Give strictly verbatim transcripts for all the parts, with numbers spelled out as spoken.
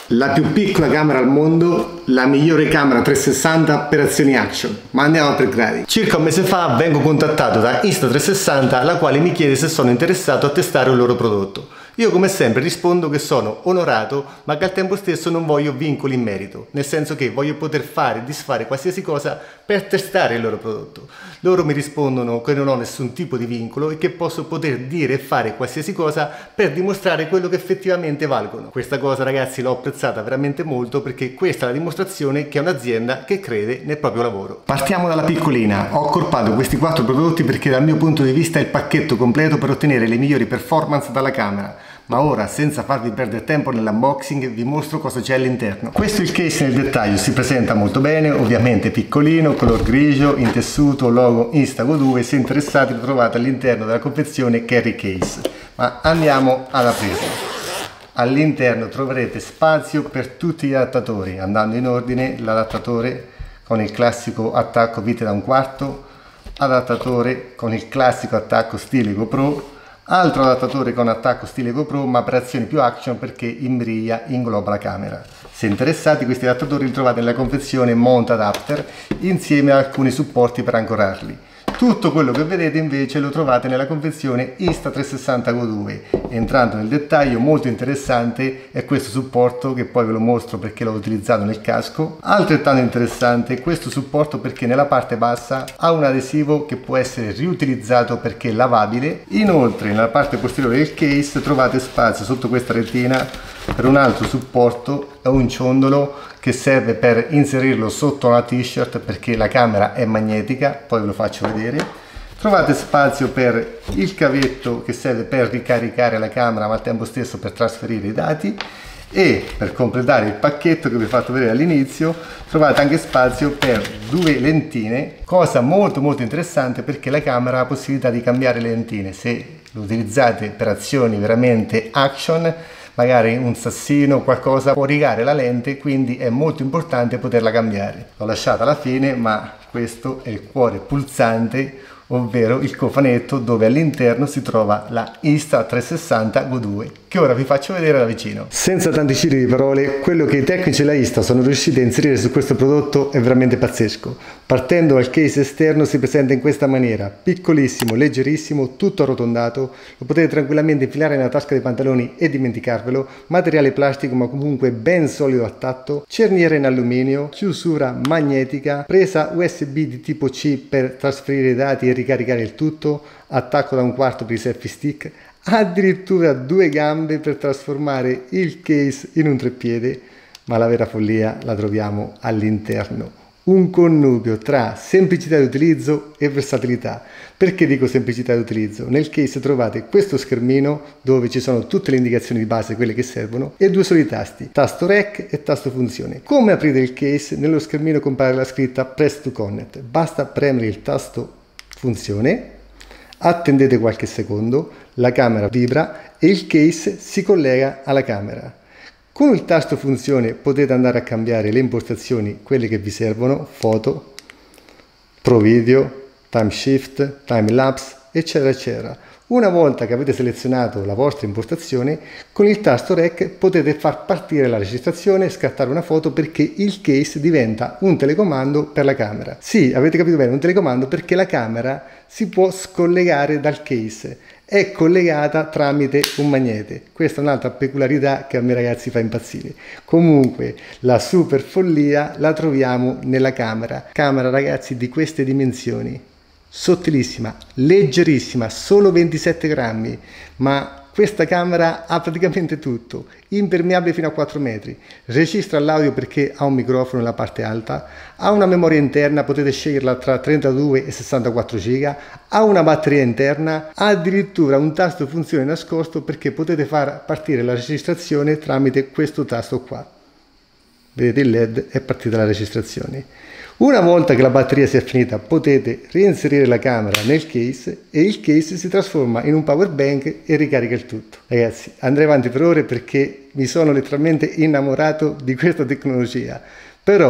La più piccola camera al mondo, la migliore camera trecentosessanta per azioni action. Ma andiamo per gradi. Circa un mese fa vengo contattato da Insta trecentosessanta, la quale mi chiede se sono interessato a testare un loro prodotto. Io come sempre rispondo che sono onorato, ma che al tempo stesso non voglio vincoli in merito, nel senso che voglio poter fare e disfare qualsiasi cosa per testare il loro prodotto. Loro mi rispondono che non ho nessun tipo di vincolo e che posso poter dire e fare qualsiasi cosa per dimostrare quello che effettivamente valgono. Questa cosa, ragazzi, l'ho apprezzata veramente molto, perché questa è la dimostrazione che è un'azienda che crede nel proprio lavoro. Partiamo dalla piccolina. Ho accorpato questi quattro prodotti perché dal mio punto di vista è il pacchetto completo per ottenere le migliori performance dalla camera. Ma ora, senza farvi perdere tempo nell'unboxing, vi mostro cosa c'è all'interno. Questo è il case nel dettaglio, si presenta molto bene, ovviamente piccolino, color grigio, in tessuto, logo Insta Go due. Se interessati lo trovate all'interno della confezione Carry Case. Ma andiamo alla presa. All'interno troverete spazio per tutti gli adattatori, andando in ordine: l'adattatore con il classico attacco vite da un quarto, adattatore con il classico attacco stile GoPro, altro adattatore con attacco stile GoPro ma per azioni più action perché imbriglia e ingloba la camera. Se interessati, questi adattatori li trovate nella confezione Mount Adapter insieme a alcuni supporti per ancorarli. Tutto quello che vedete invece lo trovate nella confezione Insta trecentosessanta Go due. Entrando nel dettaglio, molto interessante è questo supporto, che poi ve lo mostro perché l'ho utilizzato nel casco. Altrettanto interessante è questo supporto perché nella parte bassa ha un adesivo che può essere riutilizzato perché è lavabile. Inoltre nella parte posteriore del case trovate spazio sotto questa retina per un altro supporto e un ciondolo che serve per inserirlo sotto una t-shirt perché la camera è magnetica, poi ve lo faccio vedere. Trovate spazio per il cavetto che serve per ricaricare la camera ma al tempo stesso per trasferire i dati, e per completare il pacchetto che vi ho fatto vedere all'inizio trovate anche spazio per due lentine, cosa molto molto interessante perché la camera ha la possibilità di cambiare le lentine se lo utilizzate per azioni veramente action. Magari un sassino, qualcosa può rigare la lente, quindi è molto importante poterla cambiare. L'ho lasciata alla fine, ma questo è il cuore pulsante, ovvero il cofanetto dove all'interno si trova la Insta trecentosessanta Go due, che ora vi faccio vedere da vicino. Senza tanti giri di parole, quello che i tecnici della Insta sono riusciti a inserire su questo prodotto è veramente pazzesco. Partendo dal case esterno si presenta in questa maniera: piccolissimo, leggerissimo, tutto arrotondato, lo potete tranquillamente infilare nella tasca dei pantaloni e dimenticarvelo, materiale plastico ma comunque ben solido a tatto, cerniera in alluminio, chiusura magnetica, presa U S B di tipo C per trasferire i dati e ricaricare il tutto, attacco da un quarto per i selfie stick, addirittura due gambe per trasformare il case in un treppiede, ma la vera follia la troviamo all'interno. Un connubio tra semplicità di utilizzo e versatilità. Perché dico semplicità di utilizzo? Nel case trovate questo schermino dove ci sono tutte le indicazioni di base, quelle che servono, e due soli tasti, tasto rec e tasto funzione. Come aprite il case? Nello schermino compare la scritta Press to Connect. Basta premere il tasto funzione, attendete qualche secondo, la camera vibra e il case si collega alla camera. Con il tasto funzione potete andare a cambiare le impostazioni, quelle che vi servono: foto, pro video, time shift, time lapse, eccetera eccetera. Una volta che avete selezionato la vostra impostazione, con il tasto rec potete far partire la registrazione e scattare una foto, perché il case diventa un telecomando per la camera. Sì, avete capito bene, un telecomando, perché la camera si può scollegare dal case, è collegata tramite un magnete. Questa è un'altra peculiarità che a me, ragazzi, fa impazzire. Comunque la super follia la troviamo nella camera. Camera, ragazzi, di queste dimensioni, sottilissima, leggerissima, solo ventisette grammi, ma questa camera ha praticamente tutto: impermeabile fino a quattro metri, registra l'audio perché ha un microfono nella parte alta, ha una memoria interna, potete sceglierla tra trentadue e sessantaquattro giga, ha una batteria interna, ha addirittura un tasto funzione nascosto perché potete far partire la registrazione tramite questo tasto qua. Vedete il led, è partita la registrazione. Una volta che la batteria si è finita potete reinserire la camera nel case e il case si trasforma in un power bank e ricarica il tutto. Ragazzi, andrei avanti per ore perché mi sono letteralmente innamorato di questa tecnologia, però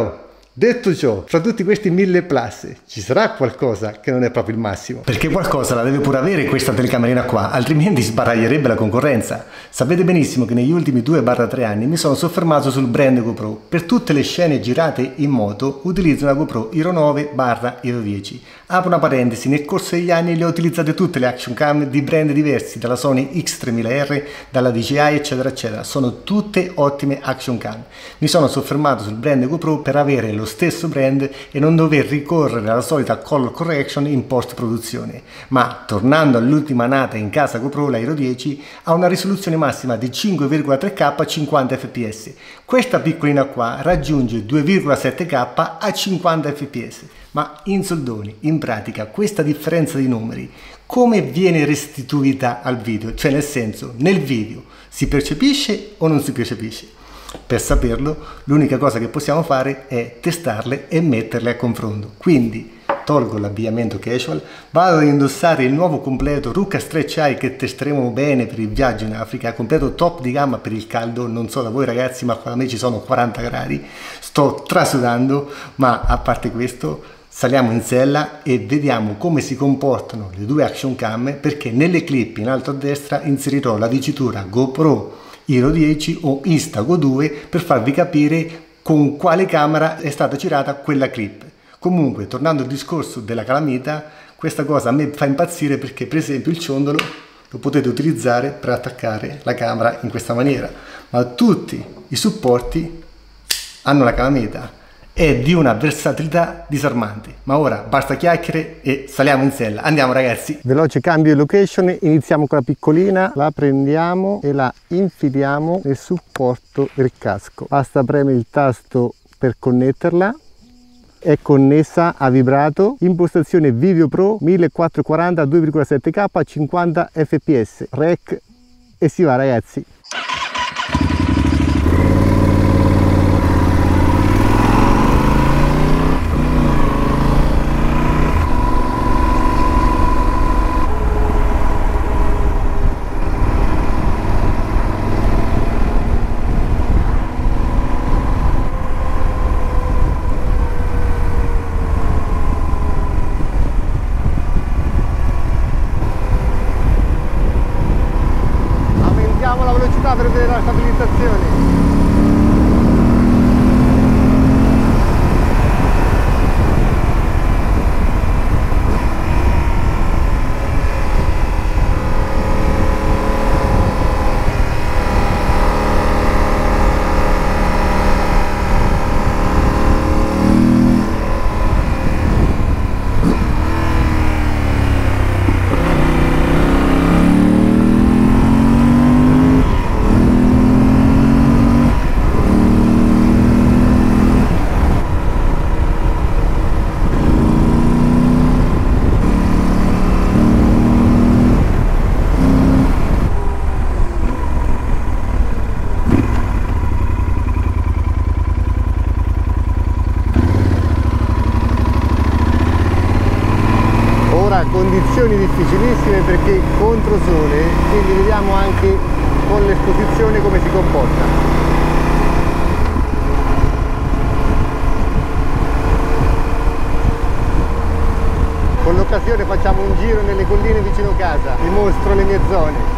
Detto ciò, fra tutti questi mille plus ci sarà qualcosa che non è proprio il massimo? Perché qualcosa la deve pure avere questa telecamerina qua, altrimenti sbaraglierebbe la concorrenza. Sapete benissimo che negli ultimi due tre anni mi sono soffermato sul brand GoPro. Per tutte le scene girate in moto utilizzo una GoPro Hero nove Hero dieci. Apro una parentesi, nel corso degli anni le ho utilizzate tutte le action cam di brand diversi, dalla Sony X tremila R, dalla D J I eccetera eccetera. Sono tutte ottime action cam. Mi sono soffermato sul brand GoPro per avere lo stesso brand e non dover ricorrere alla solita color correction in post produzione. Ma tornando all'ultima nata in casa GoPro, la Hero dieci, ha una risoluzione massima di cinque virgola tre K a cinquanta fps. Questa piccolina qua raggiunge due virgola sette K a cinquanta fps. Ma in soldoni, in pratica, questa differenza di numeri come viene restituita al video? Cioè, nel senso, nel video si percepisce o non si percepisce? Per saperlo, l'unica cosa che possiamo fare è testarle e metterle a confronto. Quindi tolgo l'abbigliamento casual, vado ad indossare il nuovo completo Ruka Stretch Eye che testeremo bene per il viaggio in Africa, completo top di gamma per il caldo. Non so da voi ragazzi, ma qua da me ci sono quaranta gradi, sto trasudando, ma a parte questo saliamo in sella e vediamo come si comportano le due action cam, perché nelle clip in alto a destra inserirò la dicitura GoPro Hero dieci o Insta-Go due per farvi capire con quale camera è stata girata quella clip. Comunque, tornando al discorso della calamita, questa cosa a me fa impazzire perché per esempio il ciondolo lo potete utilizzare per attaccare la camera in questa maniera, ma tutti i supporti hanno la calamita. È di una versatilità disarmante. Ma ora basta chiacchiere e saliamo in sella. Andiamo ragazzi. Veloce cambio di location, iniziamo con la piccolina, la prendiamo e la infiliamo nel supporto del casco. Basta premere il tasto per connetterla. È connessa a vibrato, impostazione Video Pro millequattrocentoquaranta a due virgola sette K a cinquanta fps, rec e si va ragazzi. Per vedere la stabilizzazione. Condizioni difficilissime perché controsole, quindi vediamo anche con l'esposizione come si comporta. Con l'occasione facciamo un giro nelle colline vicino casa, vi mostro le mie zone.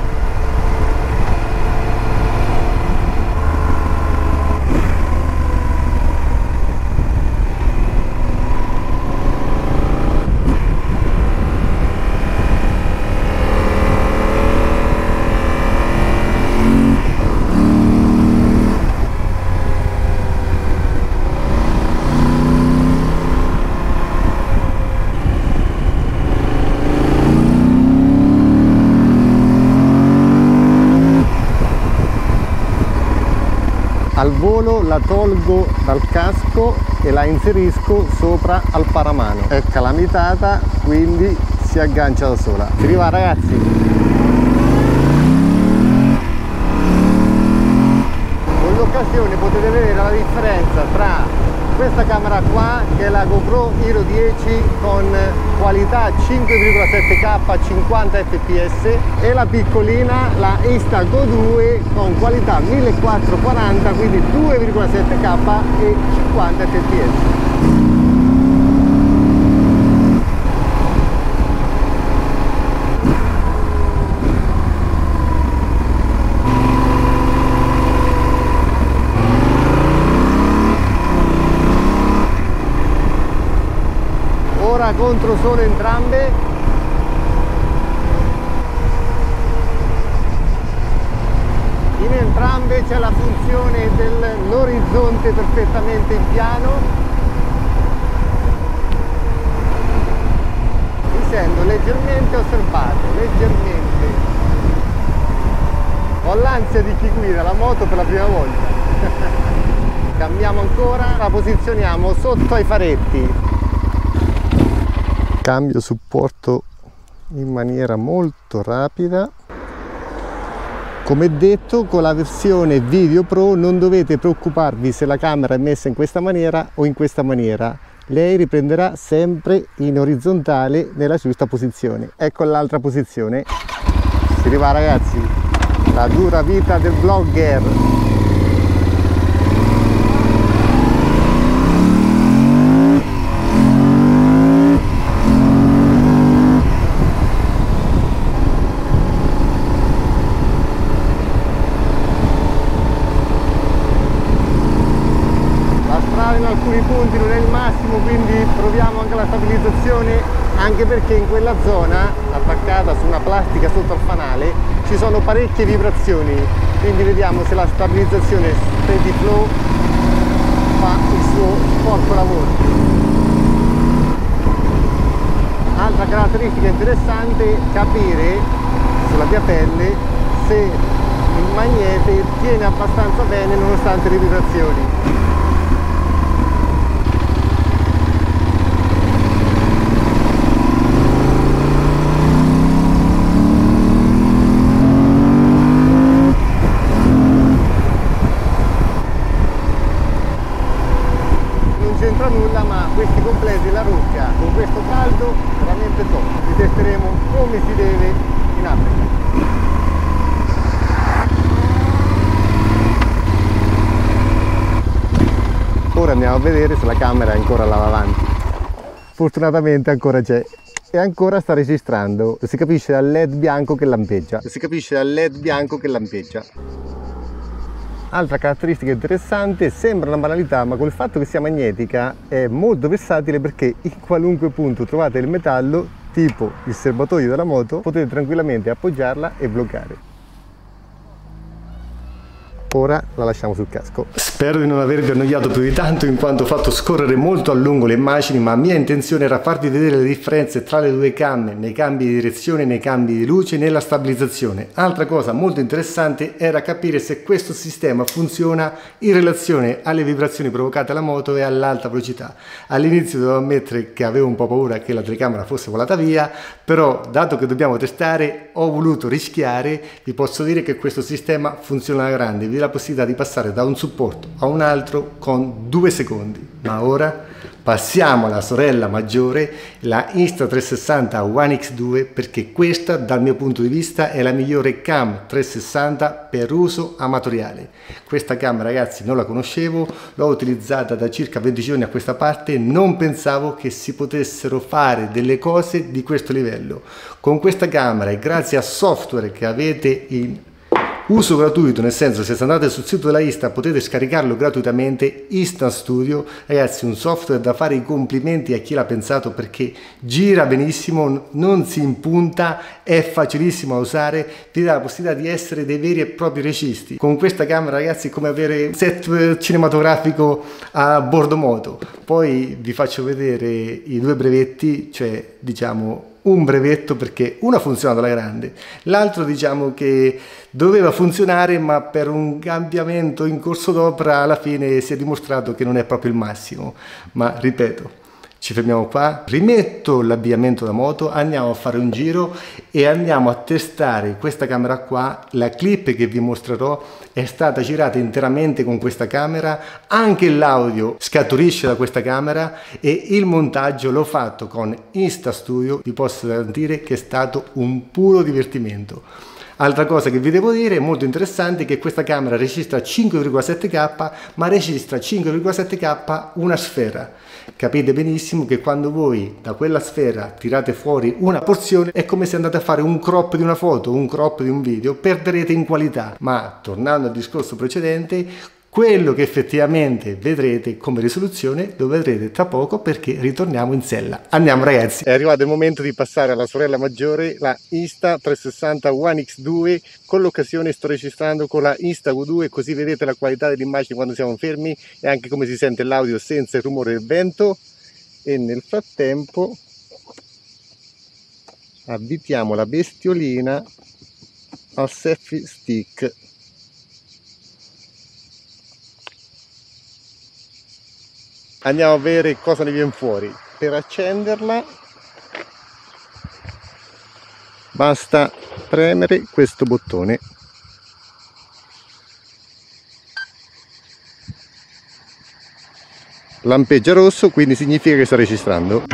Al volo la tolgo dal casco e la inserisco sopra al paramano. È calamitata, quindi si aggancia da sola. Si arriva ragazzi! Con l'occasione potete vedere la differenza tra questa camera qua, che è la GoPro Hero dieci con qualità cinque virgola sette K a cinquanta fps, e la piccolina, la Insta-Go due con qualità millequattrocentoquaranta, quindi due virgola sette K e cinquanta fps. Contro sole entrambe. In entrambe c'è la funzione dell'orizzonte perfettamente in piano. Mi sento leggermente osservato, leggermente. Ho l'ansia di chi guida la moto per la prima volta. Cambiamo ancora, la posizioniamo sotto ai faretti. Cambio supporto in maniera molto rapida. Come detto, con la versione Video Pro non dovete preoccuparvi se la camera è messa in questa maniera o in questa maniera. Lei riprenderà sempre in orizzontale nella giusta posizione. Ecco l'altra posizione. Si arriva, ragazzi, la dura vita del vlogger. In alcuni punti non è il massimo, quindi proviamo anche la stabilizzazione, anche perché in quella zona attaccata su una plastica sotto al fanale ci sono parecchie vibrazioni, quindi vediamo se la stabilizzazione Steady Flow fa il suo sporco lavoro. Altra caratteristica interessante, capire sulla mia pelle se il magnete tiene abbastanza bene nonostante le vibrazioni. C'entra nulla, ma questi completi la Russia con questo caldo veramente top. Li testeremo come si deve in Africa. Ora andiamo a vedere se la camera è ancora là davanti. Fortunatamente ancora c'è e ancora sta registrando. Si capisce dal led bianco che lampeggia. Si capisce dal led bianco che lampeggia. Altra caratteristica interessante, sembra una banalità, ma col fatto che sia magnetica è molto versatile, perché in qualunque punto trovate il metallo, tipo il serbatoio della moto, potete tranquillamente appoggiarla e bloccare. Ora la lasciamo sul casco. Spero di non avervi annoiato più di tanto, in quanto ho fatto scorrere molto a lungo le immagini, ma mia intenzione era farvi vedere le differenze tra le due camme, nei cambi di direzione, nei cambi di luce, nella stabilizzazione. Altra cosa molto interessante era capire se questo sistema funziona in relazione alle vibrazioni provocate alla moto e all'alta velocità. All'inizio devo ammettere che avevo un po' paura che la telecamera fosse volata via, però dato che dobbiamo testare ho voluto rischiare. Vi posso dire che questo sistema funziona alla grande, vi dà la possibilità di passare da un supporto a un altro con due secondi. Ma ora passiamo alla sorella maggiore, la Insta trecentosessanta One X due, perché questa dal mio punto di vista è la migliore cam trecentosessanta per uso amatoriale. Questa cam, ragazzi, non la conoscevo, l'ho utilizzata da circa venti giorni a questa parte, non pensavo che si potessero fare delle cose di questo livello. Con questa camera e grazie a software che avete in uso gratuito, nel senso, se andate sul sito della Insta potete scaricarlo gratuitamente, Instant Studio, ragazzi, un software da fare i complimenti a chi l'ha pensato, perché gira benissimo, non si impunta, è facilissimo da usare, vi dà la possibilità di essere dei veri e propri registi. Con questa camera, ragazzi, è come avere un set cinematografico a bordo moto. Poi vi faccio vedere i due brevetti, cioè diciamo un brevetto, perché una funziona alla grande, l'altro diciamo che doveva funzionare, ma per un cambiamento in corso d'opera alla fine si è dimostrato che non è proprio il massimo. Ma ripeto, ci fermiamo qua, rimetto l'abbigliamento da moto, andiamo a fare un giro e andiamo a testare questa camera qua. La clip che vi mostrerò è stata girata interamente con questa camera, anche l'audio scaturisce da questa camera e il montaggio l'ho fatto con Insta Studio. Vi posso garantire che è stato un puro divertimento. Altra cosa che vi devo dire, molto interessante, è che questa camera registra cinque virgola sette K, ma registra cinque virgola sette K una sfera. Capite benissimo che quando voi da quella sfera tirate fuori una porzione è come se andate a fare un crop di una foto, un crop di un video, perderete in qualità. Ma tornando al discorso precedente, quello che effettivamente vedrete come risoluzione lo vedrete tra poco, perché ritorniamo in sella. Andiamo ragazzi! È arrivato il momento di passare alla sorella maggiore, la Insta trecentosessanta One X due. Con l'occasione sto registrando con la Insta Q due, così vedete la qualità dell'immagine quando siamo fermi e anche come si sente l'audio senza il rumore del vento. E nel frattempo avvitiamo la bestiolina al selfie stick. Andiamo a vedere cosa ne viene fuori. Per accenderla basta premere questo bottone. Lampeggia rosso, quindi significa che sta registrando.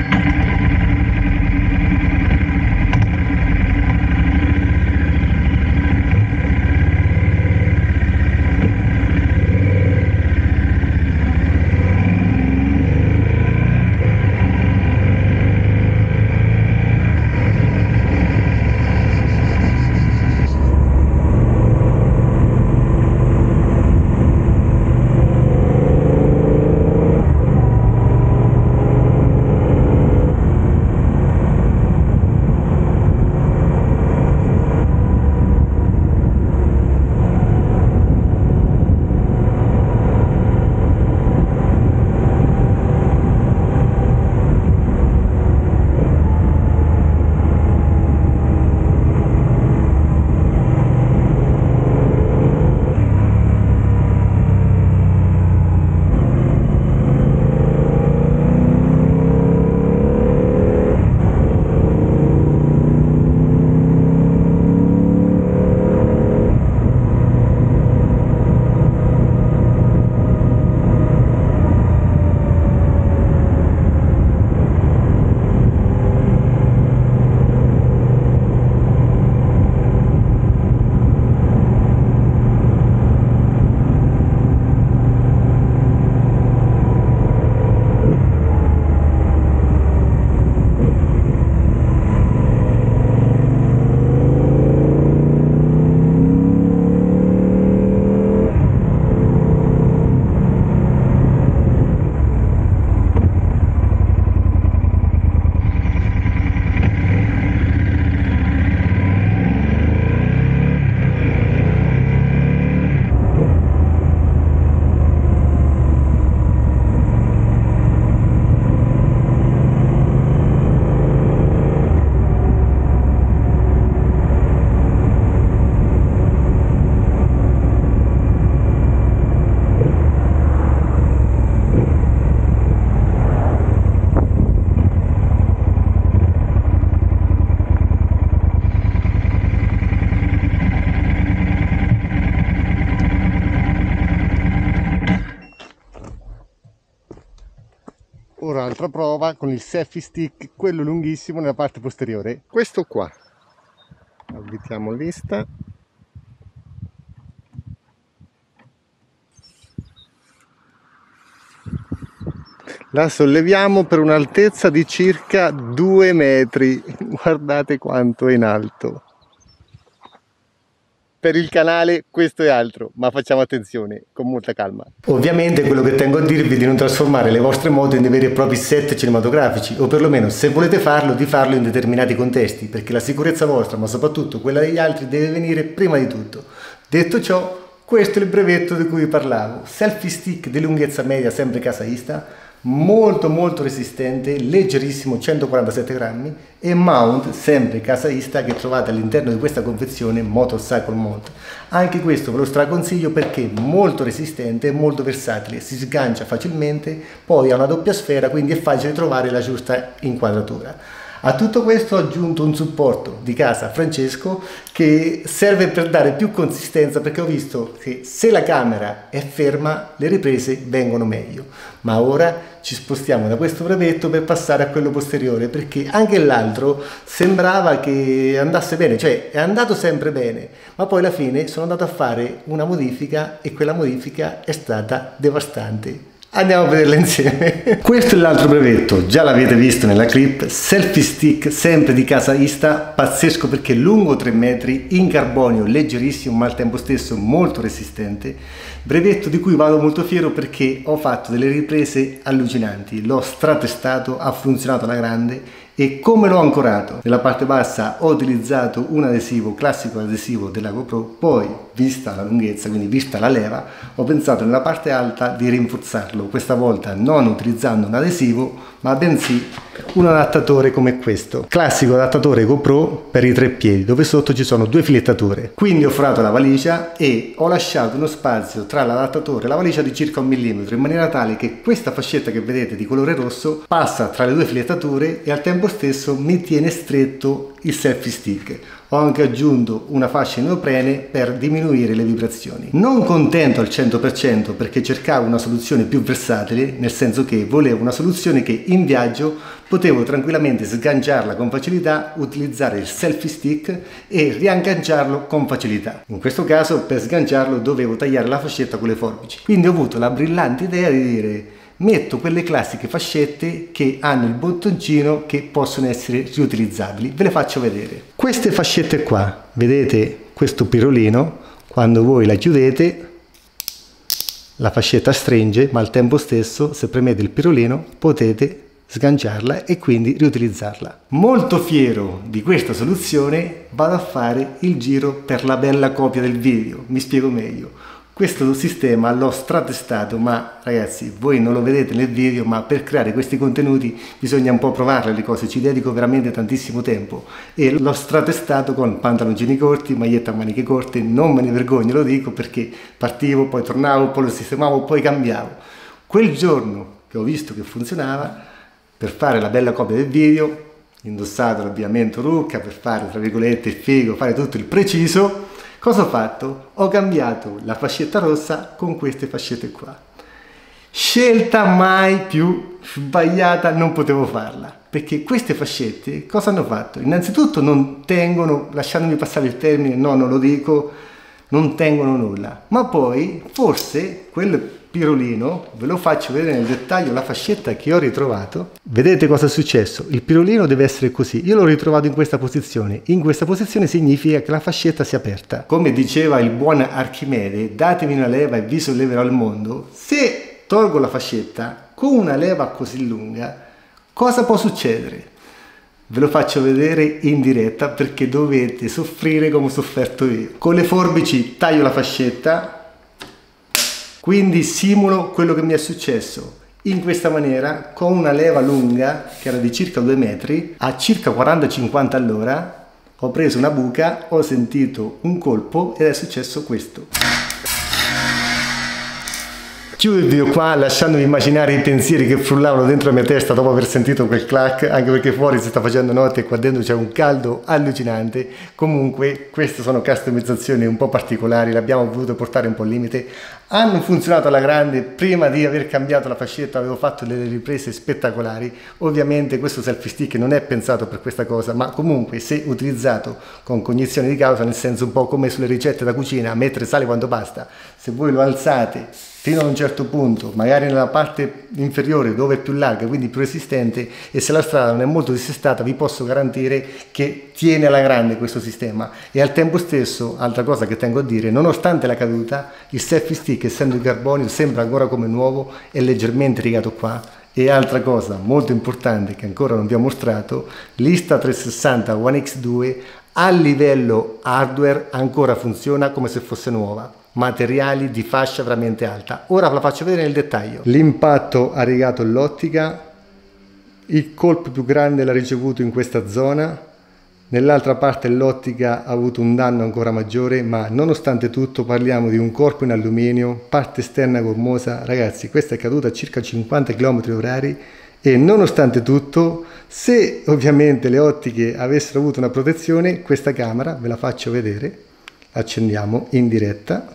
Ora altra prova con il selfie stick, quello lunghissimo nella parte posteriore, questo qua. Avvitiamo l'Insta. La solleviamo per un'altezza di circa due metri, guardate quanto è in alto. Per il canale questo è altro, ma facciamo attenzione, con molta calma. Ovviamente quello che tengo a dirvi è di non trasformare le vostre moto in dei veri e propri set cinematografici, o perlomeno, se volete farlo, di farlo in determinati contesti, perché la sicurezza vostra, ma soprattutto quella degli altri, deve venire prima di tutto. Detto ciò, questo è il brevetto di cui vi parlavo. Selfie stick di lunghezza media, sempre casaista, molto molto resistente, leggerissimo, centoquarantasette grammi, e mount sempre casaista che trovate all'interno di questa confezione Motorcycle Mount. Anche questo ve lo straconsiglio perché è molto resistente e molto versatile, si sgancia facilmente, poi ha una doppia sfera, quindi è facile trovare la giusta inquadratura. A tutto questo ho aggiunto un supporto di casa Francesco che serve per dare più consistenza, perché ho visto che se la camera è ferma le riprese vengono meglio. Ma ora ci spostiamo da questo brevetto per passare a quello posteriore, perché anche l'altro sembrava che andasse bene, cioè è andato sempre bene, ma poi alla fine sono andato a fare una modifica e quella modifica è stata devastante. Andiamo a vederla insieme. Questo è l'altro brevetto, già l'avete visto nella clip, selfie stick sempre di casa Ista, pazzesco perché lungo tre metri, in carbonio, leggerissimo ma al tempo stesso molto resistente, brevetto di cui vado molto fiero perché ho fatto delle riprese allucinanti, l'ho stratestato, ha funzionato alla grande. E come l'ho ancorato? Nella parte bassa ho utilizzato un adesivo, classico adesivo della GoPro, poi vista la lunghezza, quindi vista la leva, ho pensato nella parte alta di rinforzarlo, questa volta non utilizzando un adesivo, ma bensì un adattatore come questo, classico adattatore GoPro per i tre piedi, dove sotto ci sono due filettature. Quindi ho forato la valigia e ho lasciato uno spazio tra l'adattatore e la valigia di circa un millimetro, in maniera tale che questa fascetta che vedete di colore rosso passa tra le due filettature e al tempo stesso mi tiene stretto il selfie stick. Ho anche aggiunto una fascia in neoprene per diminuire le vibrazioni. Non contento al cento per cento perché cercavo una soluzione più versatile, nel senso che volevo una soluzione che in viaggio potevo tranquillamente sganciarla con facilità, utilizzare il selfie stick e riagganciarlo con facilità. In questo caso per sganciarlo dovevo tagliare la fascetta con le forbici. Quindi ho avuto la brillante idea di dire: metto quelle classiche fascette che hanno il bottoncino che possono essere riutilizzabili. Ve le faccio vedere. Queste fascette qua, vedete questo pirolino, quando voi la chiudete la fascetta stringe, ma al tempo stesso se premete il pirolino potete sganciarla e quindi riutilizzarla. Molto fiero di questa soluzione vado a fare il giro per la bella copia del video. Mi spiego meglio. Questo sistema l'ho stratestato, ma ragazzi voi non lo vedete nel video, ma per creare questi contenuti bisogna un po' provarle le cose, ci dedico veramente tantissimo tempo e l'ho stratestato con pantaloncini corti, maglietta a maniche corte, non me ne vergogno, lo dico perché partivo, poi tornavo, poi lo sistemavo, poi cambiavo. Quel giorno che ho visto che funzionava, per fare la bella copia del video, indossato l'abbigliamento rucca per fare tra virgolette il figo, fare tutto il preciso. Cosa ho fatto? Ho cambiato la fascetta rossa con queste fascette qua. Scelta mai più sbagliata, non potevo farla. Perché queste fascette cosa hanno fatto? Innanzitutto non tengono, lasciandomi passare il termine, no, non lo dico, non tengono nulla. Ma poi forse quel pirolino, ve lo faccio vedere nel dettaglio la fascetta che ho ritrovato. Vedete cosa è successo? Il pirolino deve essere così, io l'ho ritrovato in questa posizione, in questa posizione significa che la fascetta si è aperta. Come diceva il buon Archimede, datemi una leva e vi solleverò il mondo. Se tolgo la fascetta con una leva così lunga, cosa può succedere? Ve lo faccio vedere in diretta perché dovete soffrire come ho sofferto io. Con le forbici taglio la fascetta, quindi simulo quello che mi è successo. In questa maniera, con una leva lunga, che era di circa due metri, a circa quaranta cinquanta all'ora, ho preso una buca, ho sentito un colpo ed è successo questo. Chiudo il video qua lasciandomi immaginare i pensieri che frullavano dentro la mia testa dopo aver sentito quel clack, anche perché fuori si sta facendo notte e qua dentro c'è un caldo allucinante. Comunque queste sono customizzazioni un po' particolari, le abbiamo voluto portare un po' al limite. Hanno funzionato alla grande, prima di aver cambiato la fascetta avevo fatto delle riprese spettacolari. Ovviamente questo selfie stick non è pensato per questa cosa, ma comunque se utilizzato con cognizione di causa, nel senso un po' come sulle ricette da cucina, mettere sale quando basta, se voi lo alzate fino a un certo punto, magari nella parte inferiore dove è più larga, quindi più resistente, e se la strada non è molto dissestata vi posso garantire che tiene alla grande questo sistema. E al tempo stesso, altra cosa che tengo a dire, nonostante la caduta, il selfie stick essendo di carbonio sembra ancora come nuovo, è leggermente rigato qua. E altra cosa molto importante che ancora non vi ho mostrato, l'Insta trecentosessanta One X due a livello hardware ancora funziona come se fosse nuova. Materiali di fascia veramente alta. Ora ve la faccio vedere nel dettaglio. L'impatto ha rigato l'ottica, il colpo più grande l'ha ricevuto in questa zona, nell'altra parte l'ottica ha avuto un danno ancora maggiore, ma nonostante tutto parliamo di un corpo in alluminio, parte esterna gormosa. Ragazzi, questa è caduta a circa cinquanta chilometri orari E nonostante tutto, se ovviamente le ottiche avessero avuto una protezione, questa camera, ve la faccio vedere, accendiamo in diretta,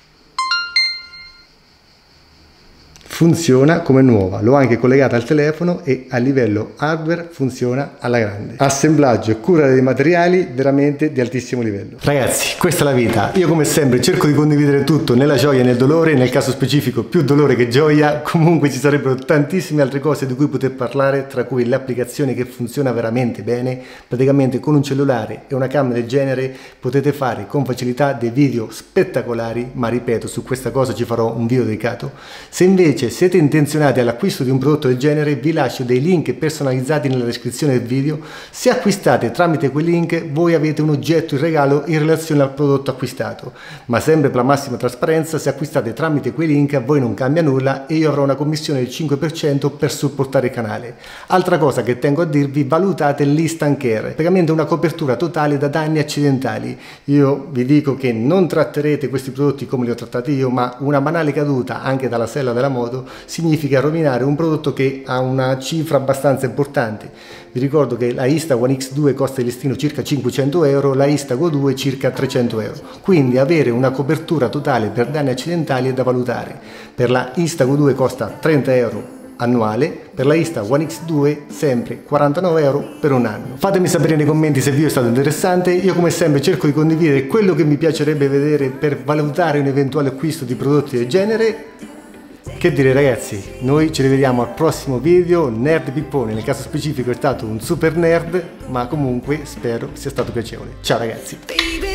funziona come nuova. L'ho anche collegata al telefono e a livello hardware funziona alla grande. Assemblaggio e cura dei materiali veramente di altissimo livello. Ragazzi, questa è la vita. Io come sempre cerco di condividere tutto nella gioia e nel dolore, nel caso specifico più dolore che gioia. Comunque ci sarebbero tantissime altre cose di cui poter parlare, tra cui l'applicazione che funziona veramente bene. Praticamente con un cellulare e una camera del genere potete fare con facilità dei video spettacolari, ma ripeto, su questa cosa ci farò un video dedicato. Se invece siete intenzionati all'acquisto di un prodotto del genere, vi lascio dei link personalizzati nella descrizione del video. Se acquistate tramite quei link, voi avete un oggetto in regalo in relazione al prodotto acquistato, ma sempre per la massima trasparenza, se acquistate tramite quei link a voi non cambia nulla e io avrò una commissione del cinque per cento per supportare il canale. Altra cosa che tengo a dirvi: valutate l'instant care, praticamente una copertura totale da danni accidentali. Io vi dico che non tratterete questi prodotti come li ho trattati io, ma una banale caduta anche dalla sella della moto significa rovinare un prodotto che ha una cifra abbastanza importante. Vi ricordo che la Instax X due costa in listino circa cinquecento euro, la Instax due circa trecento euro, quindi avere una copertura totale per danni accidentali è da valutare. Per la Instax due costa trenta euro annuale, per la Instax X due sempre quarantanove euro per un anno. Fatemi sapere nei commenti se il video è stato interessante. Io come sempre cerco di condividere quello che mi piacerebbe vedere per valutare un eventuale acquisto di prodotti del genere. Che dire ragazzi, noi ci rivediamo al prossimo video. Nerd Pippone, nel caso specifico è stato un super nerd, ma comunque spero sia stato piacevole. Ciao ragazzi!